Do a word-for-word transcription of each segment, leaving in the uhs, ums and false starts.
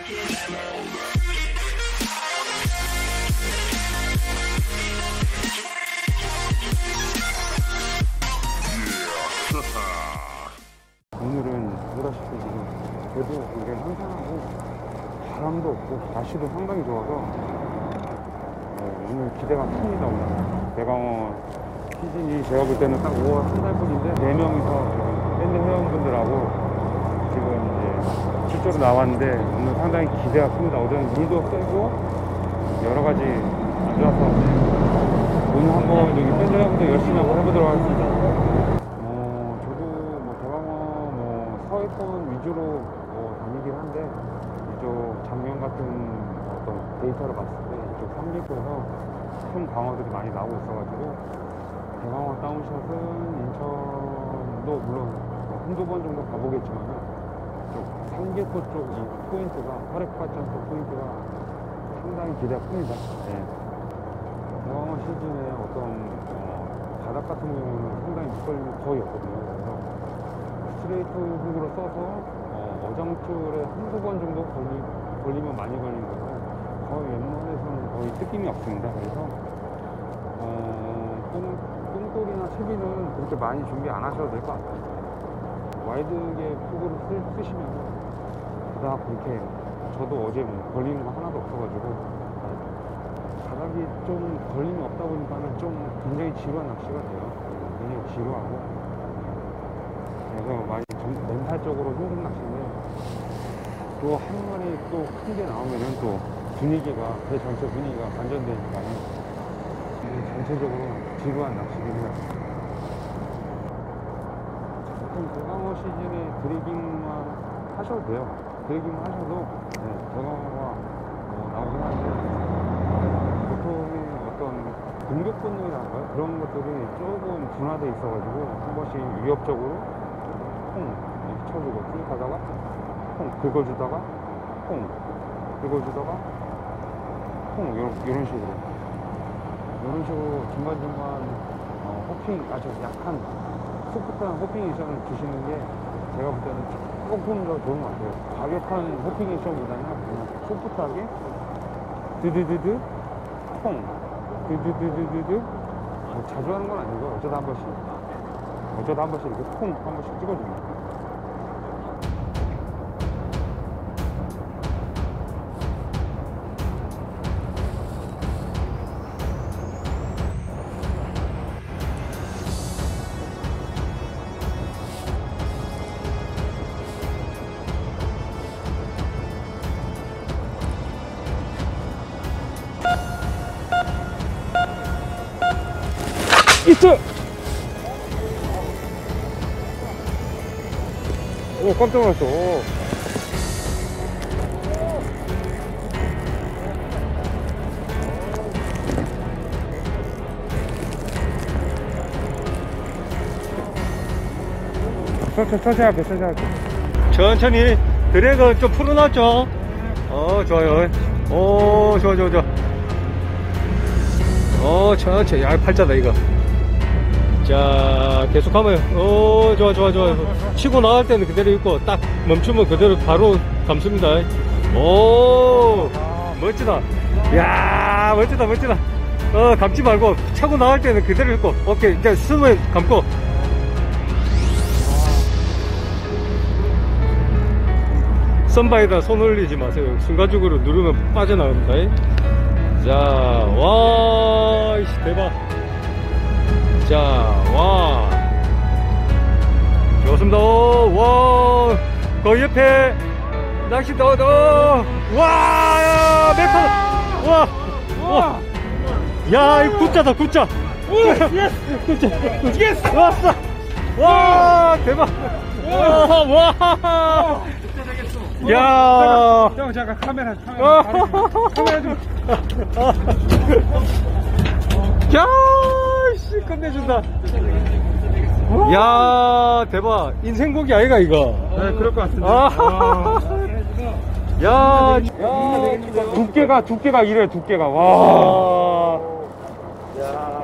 오늘은 보다시피 지금 궤도 굉장히 한산하고 바람도 없고 날씨도 상당히 좋아서 네, 오늘 기대가 큽니다. 오늘 대강어 시즌이 제가 볼 때는 딱 오월 한 달뿐인데 네 명이서 밴드 회원분들하고 지금 이제 출조로 나왔는데 오늘 상당히 기대가 큽니다. 어제는 물도 세고 여러 가지 안 좋아서 오늘 한번 여기 밴드 회원분들 열심히 한번 해보도록 하겠습니다. 어, 저도 뭐 대강어 뭐 서해권 위주로 뭐 다니긴 한데 이쪽 작년 같은 어떤 데이터를 봤을 때 이쪽 삼리포에서 큰 강어들이 많이 나오고 있어가지고 대강어 다운샷은 인천도 물론 뭐 한두 번 정도 가보겠지만 삼계포 쪽 이 포인트가 화력발전소 포인트가 상당히 기대가 큽니다. 네. 대강어 시즌에 어떤 어, 바닥 같은 경우는 상당히 밑걸림이 거의 없거든요. 그래서 스트레이트 훅으로 써서 어, 어장줄에 한두 번 정도 걸리, 걸리면 많이 걸리는 거고 거의 웬만해서는 거의 뜯김이 없습니다. 그래서 어, 똥, 똥돌이나 채비는 그렇게 많이 준비 안 하셔도 될 것 같아요. 와이드계 훅으로 쓰, 쓰시면 그닥 그렇게 저도 어제 뭐 걸리는 거 하나도 없어가지고 바닥이 좀 걸림이 없다 보니까는 좀 굉장히 지루한 낚시가 돼요. 굉장히 지루하고 그래서 많이 좀 멘탈적으로 힘든 낚시인데 또 한 마리 또 큰 게 나오면은 또 분위기가 배 전체 분위기가 반전되니까 전체적으로 지루한 낚시긴 해요. 보통 대강어 시즌에 드래깅만 하셔도 돼요. 드래깅만 하셔도 네, 대강어가 뭐 나오긴 하는데 보통의 어떤 공격 본능이랄까요? 그런 것들이 조금 둔화돼 있어가지고 한 번씩 위협적으로 퐁 이렇게 쳐주고 쭉 가다가 퐁 긁어주다가 퐁 긁어주다가 퐁 요런, 요런 식으로 이런 식으로 중간중간 어, 호핑 아주 약한 소프트한 호핑 액션을 주시는 게 제가 볼 때는 조금 더 좋은 것 같아요. 과격한 호핑 액션보다는 그냥 소프트하게 드드드드 퐁 드드드드드드 뭐 자주 하는 건 아니고 어쩌다 한 번씩 어쩌다 한 번씩 이렇게 퐁 한 번씩 찍어줍니다. 있어! 오, 깜짝 놀랐어. 천천히, 천천히 할게, 천천히 할게. 천천히. 드래그 좀 풀어놨죠? 어, 좋아요. 오, 좋아, 좋아, 좋아. 어, 천천히. 야, 팔자다, 이거. 자, 계속하면, 오, 좋아, 좋아, 좋아. 치고 나갈 때는 그대로 있고, 딱 멈추면 그대로 바로 감습니다. 오, 멋지다. 이야, 멋지다, 멋지다. 어, 감지 말고, 차고 나갈 때는 그대로 있고, 오케이. 이제 숨을 감고. 선바에다 손 올리지 마세요. 순간적으로 누르면 빠져나갑니다. 자, 와, 이씨, 대박. 자, 와. 좋습니다. 와, 그 옆에 낚시 더, 더. 와, 메타. 와, 와. 야, 이 굿자다, 굿자. 굿자, 굿자. 왔어. 와, 대박. 와, 와. 야, 형 잠깐 카메라 카메라 카메라 좀. 야, 씨, 끝내준다. 야, 대박. 인생곡이 아이가 이거. 네, 그럴 것 같습니다. 아, 야, 야, 두께가 두께가 이래 두께가 와. 야,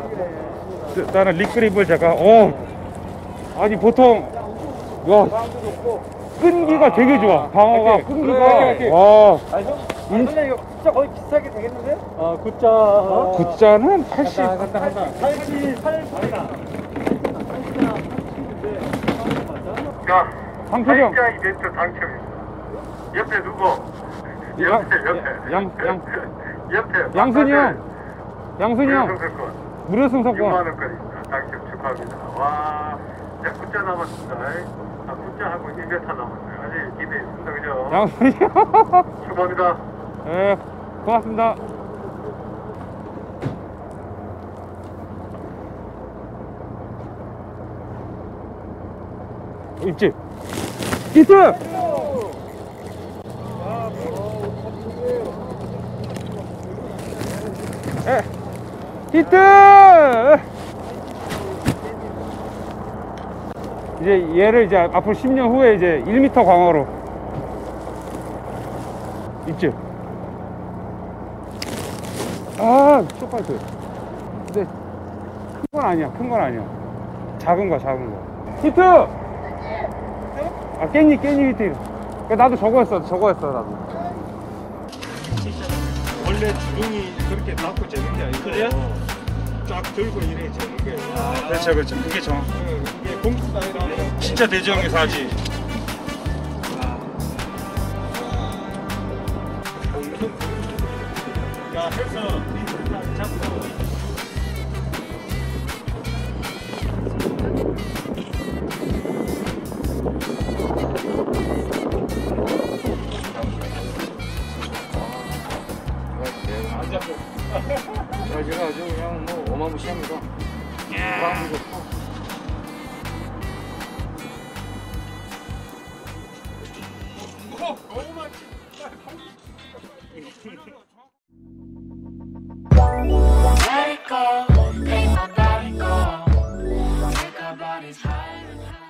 나는 립그립을 제가 어 아니 보통 와 끈기가 되게 좋아. 방어가 오케이. 끈기가. 오케이, 오케이. 와. 아니 형, 아니 근데 이거 진짜 거의 비슷하게 되겠는데? 아, 굿자. 굿자는 팔십. 간다, 간다, 간다. 팔십팔 아니다. 자, 상표정. 팔자 이벤트 당첨입니다. 옆에 누구? 양- 옆에, 옆에. 양- 양- 옆에. 양순이 형. 양순이 형. 무료승선권 무료 육만 승선권. 원권입니다. 당첨 축하합니다. 와, 이제 굿자 남았습니다. 아, 굿자하고 일 회차 남았어요. 아직 기대 있습니다. 그죠? 양순이 형. 축하합니다. 네, 고맙습니다. 입질. 히트! 에, 히트! 이제 얘를 이제 앞으로 십 년 후에 이제 일 미터 광어로 입질. 아, 쇼파이트. 근데 큰 건 아니야, 큰 건 아니야. 작은 거야, 작은 거. 히트! 아, 깻잎, 깻잎 히트. 그러니까 나도 저거 했어, 저거 했어, 나도. 원래 주둥이 그렇게 닫고 재는 게 아니고. 그래요? 쫙 들고 이래 재는 거예요. 아, 그렇죠, 그렇죠. 그게 정확. 이게 공식 아니라 진짜 대중에서 하지. 야, 해서 잡고. 안 잡고. 제가 아주 그냥 뭐 어마무시합니다. 방도 좋고. Let it go, make my body go. Take our bodies higher and higher.